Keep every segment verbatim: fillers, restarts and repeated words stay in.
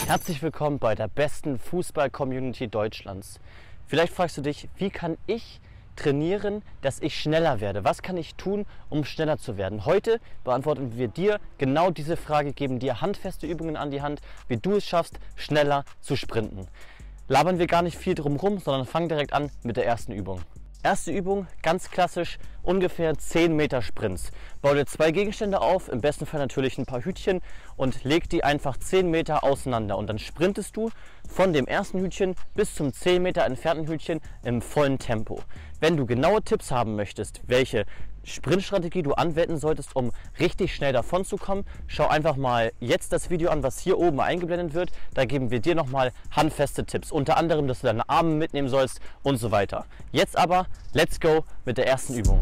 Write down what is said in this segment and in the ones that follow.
Herzlich willkommen bei der besten Fußball-Community Deutschlands. Vielleicht fragst du dich, wie kann ich trainieren, dass ich schneller werde? Was kann ich tun, um schneller zu werden? Heute beantworten wir dir genau diese Frage, geben dir handfeste Übungen an die Hand, wie du es schaffst, schneller zu sprinten. Labern wir gar nicht viel drum rum, sondern fangen direkt an mit der ersten Übung. Erste Übung, ganz klassisch, ungefähr zehn Meter Sprints. Bau dir zwei Gegenstände auf, im besten Fall natürlich ein paar Hütchen und leg die einfach zehn Meter auseinander. Und dann sprintest du von dem ersten Hütchen bis zum zehn Meter entfernten Hütchen im vollen Tempo. Wenn du genaue Tipps haben möchtest, welche Sprintstrategie du anwenden solltest, um richtig schnell davon zu kommen, schau einfach mal jetzt das Video an, was hier oben eingeblendet wird. Da geben wir dir nochmal handfeste Tipps, unter anderem, dass du deine Arme mitnehmen sollst und so weiter. Jetzt aber, let's go mit der ersten Übung.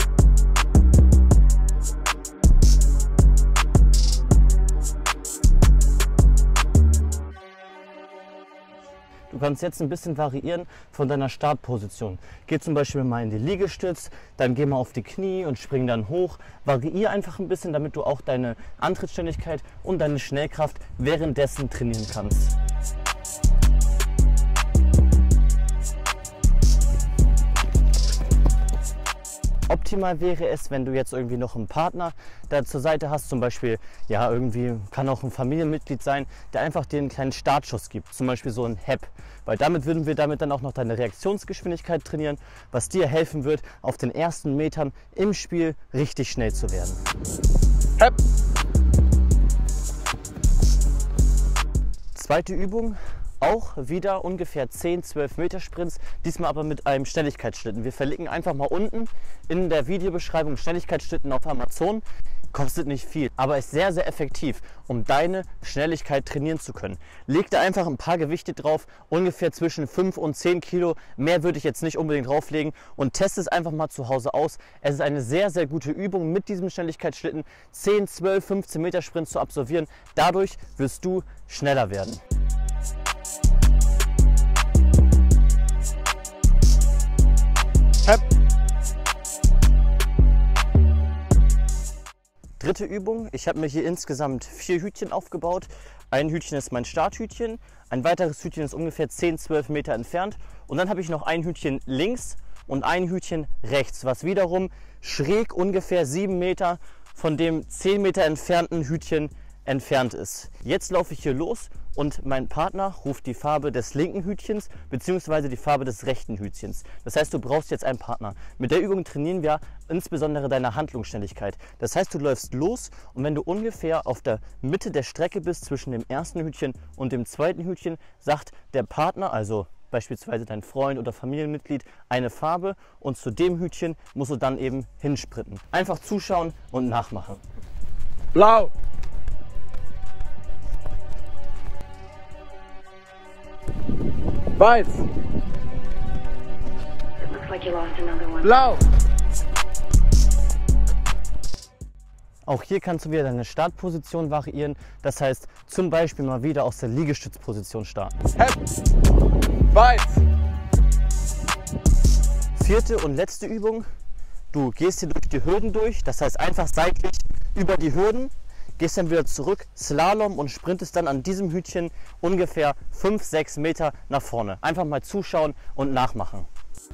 Du kannst jetzt ein bisschen variieren von deiner Startposition. Geh zum Beispiel mal in die Liegestütz, dann geh mal auf die Knie und spring dann hoch. Variier einfach ein bisschen, damit du auch deine Antrittsschnelligkeit und deine Schnellkraft währenddessen trainieren kannst. Optimal wäre es, wenn du jetzt irgendwie noch einen Partner da zur Seite hast, zum Beispiel, ja, irgendwie kann auch ein Familienmitglied sein, der einfach dir einen kleinen Startschuss gibt, zum Beispiel so ein Hep, weil damit würden wir damit dann auch noch deine Reaktionsgeschwindigkeit trainieren, was dir helfen wird, auf den ersten Metern im Spiel richtig schnell zu werden. Hep. Zweite Übung. Auch wieder ungefähr zehn, zwölf Meter Sprints, diesmal aber mit einem Schnelligkeitsschlitten. Wir verlinken einfach mal unten in der Videobeschreibung Schnelligkeitsschlitten auf Amazon. Kostet nicht viel, aber ist sehr, sehr effektiv, um deine Schnelligkeit trainieren zu können. Leg da einfach ein paar Gewichte drauf, ungefähr zwischen fünf und zehn Kilo. Mehr würde ich jetzt nicht unbedingt drauflegen und teste es einfach mal zu Hause aus. Es ist eine sehr, sehr gute Übung, mit diesem Schnelligkeitsschlitten zehn, zwölf, fünfzehn Meter Sprints zu absolvieren. Dadurch wirst du schneller werden. Hep. Dritte Übung. Ich habe mir hier insgesamt vier Hütchen aufgebaut. Ein Hütchen ist mein Starthütchen, ein weiteres Hütchen ist ungefähr zehn, zwölf Meter entfernt und dann habe ich noch ein Hütchen links und ein Hütchen rechts, was wiederum schräg ungefähr sieben Meter von dem zehn Meter entfernten Hütchen entfernt ist. Jetzt laufe ich hier los und mein Partner ruft die Farbe des linken Hütchens bzw. die Farbe des rechten Hütchens. Das heißt, du brauchst jetzt einen Partner. Mit der Übung trainieren wir insbesondere deine Handlungsschnelligkeit. Das heißt, du läufst los und wenn du ungefähr auf der Mitte der Strecke bist zwischen dem ersten Hütchen und dem zweiten Hütchen, sagt der Partner, also beispielsweise dein Freund oder Familienmitglied, eine Farbe und zu dem Hütchen musst du dann eben hinsprinten. Einfach zuschauen und nachmachen. Blau! Weiß. Blau. Auch hier kannst du wieder deine Startposition variieren. Das heißt, zum Beispiel mal wieder aus der Liegestützposition starten. Hep. Weiß. Vierte und letzte Übung. Du gehst hier durch die Hürden durch. Das heißt, einfach seitlich über die Hürden. Gehst dann wieder zurück, Slalom und sprintest dann an diesem Hütchen ungefähr fünf, sechs Meter nach vorne. Einfach mal zuschauen und nachmachen.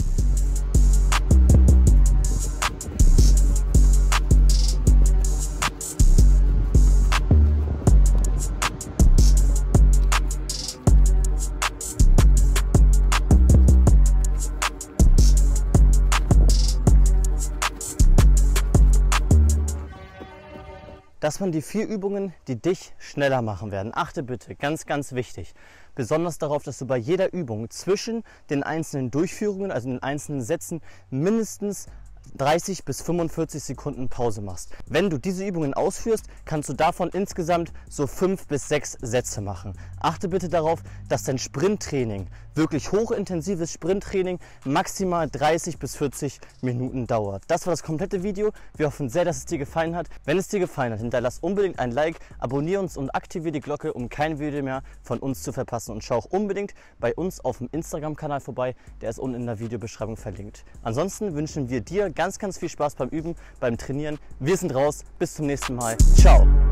Das waren die vier Übungen, die dich schneller machen werden. Achte bitte, ganz, ganz wichtig, besonders darauf, dass du bei jeder Übung zwischen den einzelnen Durchführungen, also den einzelnen Sätzen, mindestens dreißig bis fünfundvierzig Sekunden Pause machst. Wenn du diese Übungen ausführst, kannst du davon insgesamt so fünf bis sechs Sätze machen. Achte bitte darauf, dass dein Sprinttraining, wirklich hochintensives Sprinttraining, maximal dreißig bis vierzig Minuten dauert. Das war das komplette Video. Wir hoffen sehr, dass es dir gefallen hat. Wenn es dir gefallen hat, hinterlass unbedingt ein Like, abonniere uns und aktiviere die Glocke, um kein Video mehr von uns zu verpassen. Und schau auch unbedingt bei uns auf dem Instagram-Kanal vorbei, der ist unten in der Videobeschreibung verlinkt. Ansonsten wünschen wir dir ganz, ganz viel Spaß beim Üben, beim Trainieren. Wir sind raus. Bis zum nächsten Mal. Ciao.